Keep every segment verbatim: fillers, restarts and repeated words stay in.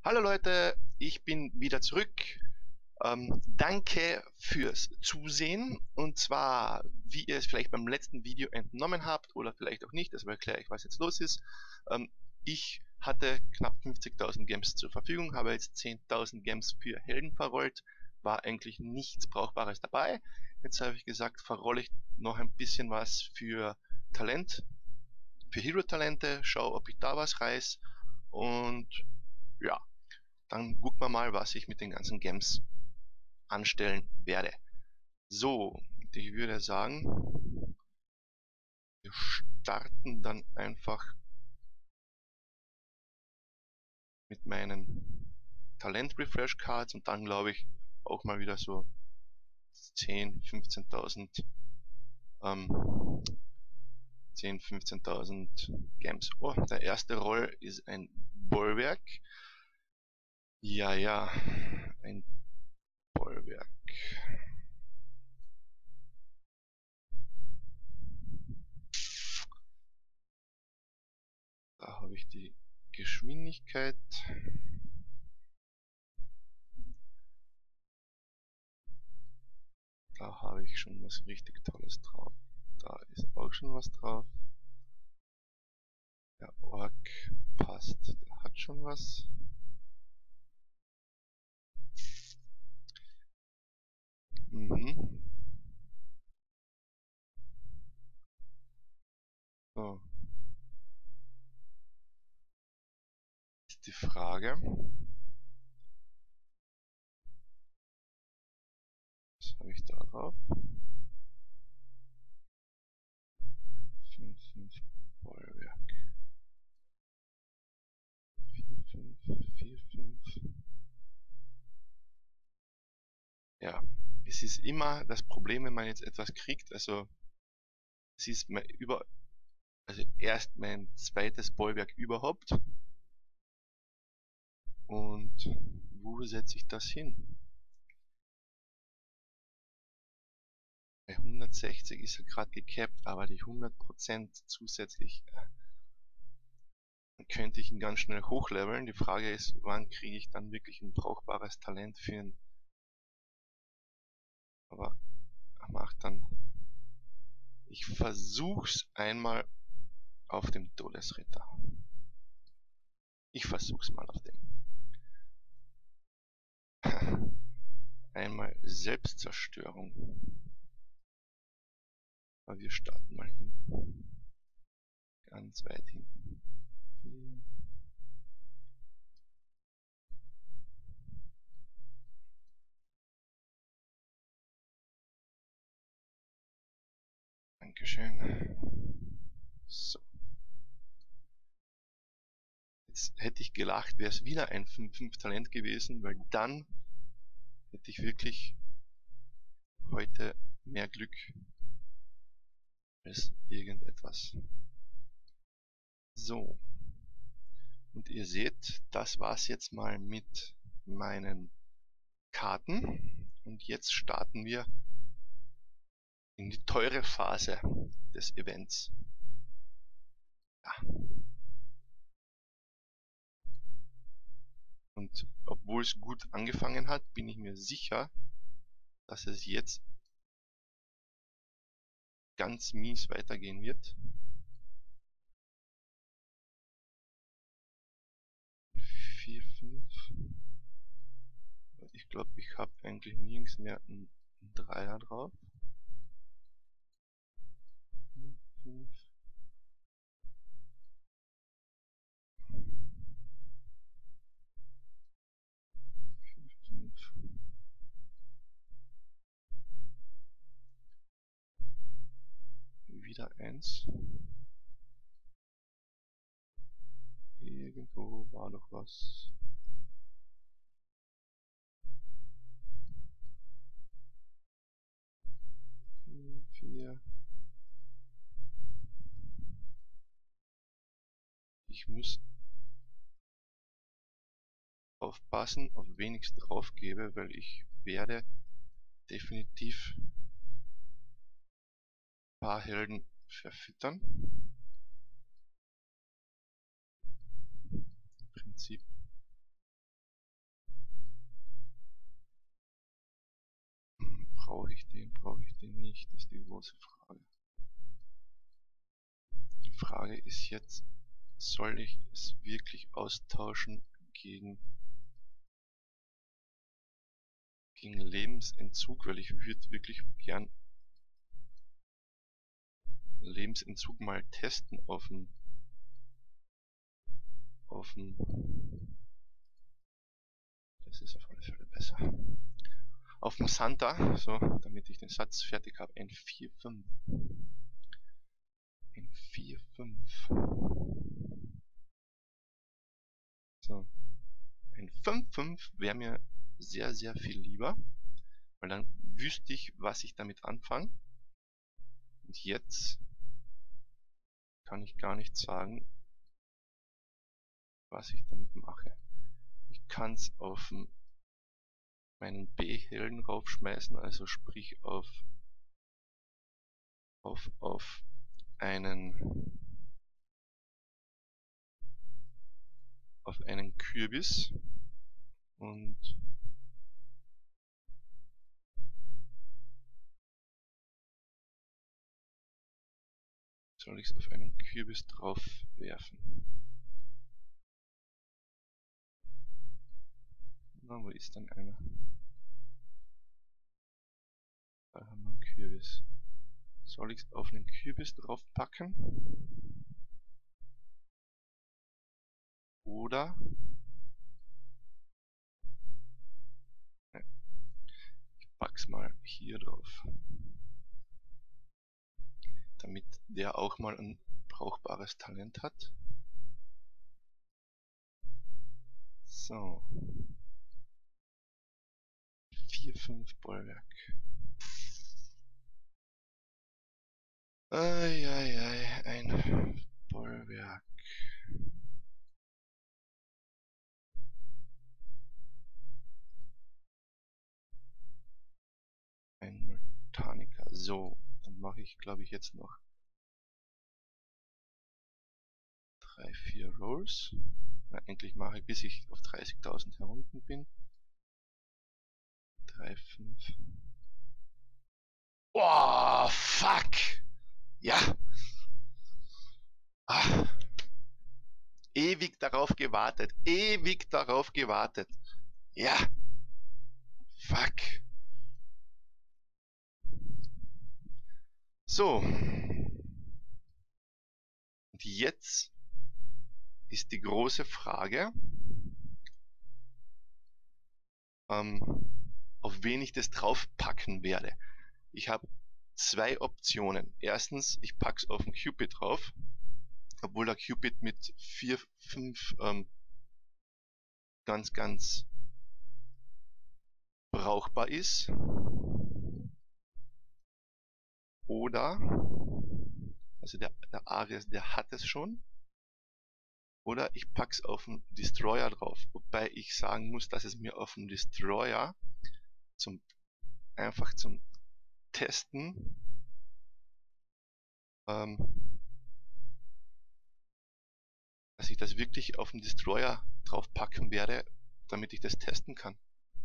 Hallo Leute, ich bin wieder zurück. Ähm, danke fürs Zusehen. Und zwar, wie ihr es vielleicht beim letzten Video entnommen habt oder vielleicht auch nicht, das erkläre ich, was jetzt los ist. Ähm, ich hatte knapp fünfzigtausend Gems zur Verfügung, habe jetzt zehntausend Gems für Helden verrollt, war eigentlich nichts Brauchbares dabei. Jetzt habe ich gesagt, verrolle ich noch ein bisschen was für Talent, für Hero-Talente, schau, ob ich da was reiß. Und ja, dann gucken wir mal, was ich mit den ganzen Gems anstellen werde. So, ich würde sagen, wir starten dann einfach mit meinen Talent Refresh Cards und dann glaube ich auch mal wieder so zehn, fünfzehntausend ähm, zehn, fünfzehntausend Gems. Oh, der erste Roll ist ein Bollwerk. Ja, ja, ein Bollwerk. Da habe ich die Geschwindigkeit. Da habe ich schon was richtig Tolles drauf. Da ist auch schon was drauf. Der Ork passt. Der hat schon was. Mhm. So. Ist die Frage. Was habe ich da drauf? fünf, fünf Bollwerk. vier, fünf, vier, fünf. Ja. Es ist immer das Problem, wenn man jetzt etwas kriegt. Also, es ist mein über, also erst mein zweites Bollwerk überhaupt. Und wo setze ich das hin? Bei hundertsechzig ist er gerade gecapped, aber die hundert Prozent zusätzlich äh, könnte ich ihn ganz schnell hochleveln. Die Frage ist, wann kriege ich dann wirklich ein brauchbares Talent für ihn? Aber macht dann. Ich versuch's einmal auf dem Todesritter. Ich versuch's mal auf dem. Einmal Selbstzerstörung. Aber wir starten mal hinten. Ganz weit hinten. Vier. Dankeschön. So. Jetzt hätte ich gelacht, wäre es wieder ein fünf fünf Talent gewesen, weil dann hätte ich wirklich heute mehr Glück als irgendetwas. So. Und ihr seht, das war's jetzt mal mit meinen Karten. Und jetzt starten wir in die teure Phase des Events. Ja. Und obwohl es gut angefangen hat, bin ich mir sicher, dass es jetzt ganz mies weitergehen wird. vier, fünf. Ich glaube, ich habe eigentlich nirgends mehr einen Dreier drauf. fünf. Wieder eins. Irgendwo war noch was. vier, vier. Ich muss aufpassen, auf wen ich drauf gebe, weil ich werde definitiv ein paar Helden verfüttern. Im Prinzip brauche ich den, brauche ich den nicht, ist die große Frage. Die Frage ist jetzt, soll ich es wirklich austauschen gegen, gegen Lebensentzug, weil ich würde wirklich gern Lebensentzug mal testen auf dem auf dem das ist auf alle Fälle besser. Auf dem Santa, so, damit ich den Satz fertig habe. N vier fünf. N vier fünf. So. Ein fünf fünf wäre mir sehr, sehr viel lieber, weil dann wüsste ich, was ich damit anfange. Und jetzt kann ich gar nicht sagen, was ich damit mache. Ich kann es auf meinen B-Helden raufschmeißen, also sprich auf auf auf einen auf einen Kürbis und soll ich es auf einen Kürbis drauf werfen. Na, wo ist denn einer? Da haben wir einen Kürbis. Soll ich es auf einen Kürbis drauf packen? Oder ne, ich pack's mal hier drauf. Damit der auch mal ein brauchbares Talent hat. So. vier fünf Bollwerk. Eieiei, ein Bollwerk. Ein Multaniker. So, dann mache ich, glaube ich, jetzt noch drei, vier Rolls. Na, endlich mache ich, bis ich auf dreißigtausend herunten bin. drei, fünf. Oh, fuck! Ja! Ah. Ewig darauf gewartet. Ewig darauf gewartet. Ja! Fuck! So. Und jetzt ist die große Frage, ähm, auf wen ich das draufpacken werde. Ich habe zwei Optionen. Erstens, ich packe es auf den Cupid drauf, obwohl der Cupid mit vier, fünf ähm, ganz, ganz brauchbar ist. Oder, also der, der Ares, der hat es schon. Oder ich packe es auf den Destroyer drauf. Wobei ich sagen muss, dass es mir auf dem Destroyer zum, einfach zum Testen ähm, dass ich das wirklich auf den Destroyer drauf packen werde, damit ich das testen kann.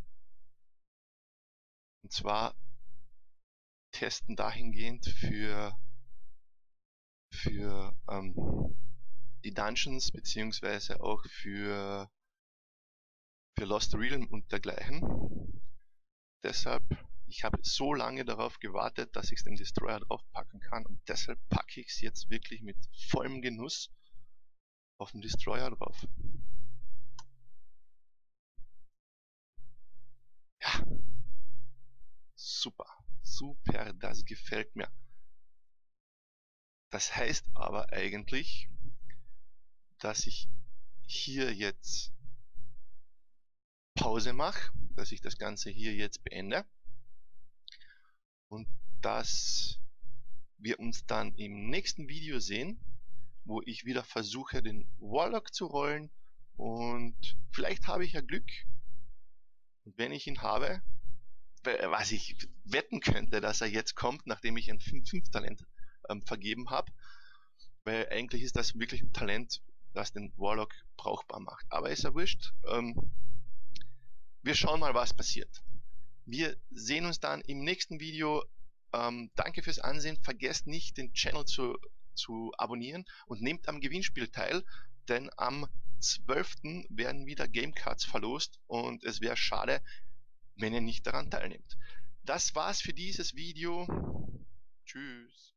Und zwar testen dahingehend für für ähm, die Dungeons beziehungsweise auch für für Lost Realm und dergleichen. Deshalb, ich habe so lange darauf gewartet, dass ich es den Destroyer draufpacken kann und deshalb packe ich es jetzt wirklich mit vollem Genuss auf den Destroyer drauf. Ja, super, super, das gefällt mir. Das heißt aber eigentlich, dass ich hier jetzt Pause mache, dass ich das Ganze hier jetzt beende und dass wir uns dann im nächsten Video sehen, wo ich wieder versuche, den Warlock zu rollen und vielleicht habe ich ja Glück und wenn ich ihn habe, was ich wetten könnte, dass er jetzt kommt, nachdem ich ein fünf fünf Talent ähm, vergeben habe, weil eigentlich ist das wirklich ein Talent, das den Warlock brauchbar macht. Aber ist ja wurscht. Ähm, wir schauen mal, was passiert. Wir sehen uns dann im nächsten Video. Ähm, danke fürs Ansehen. Vergesst nicht, den Channel zu, zu abonnieren und nehmt am Gewinnspiel teil, denn am zwölften werden wieder Gamecards verlost und es wäre schade, wenn ihr nicht daran teilnehmt. Das war's für dieses Video. Tschüss.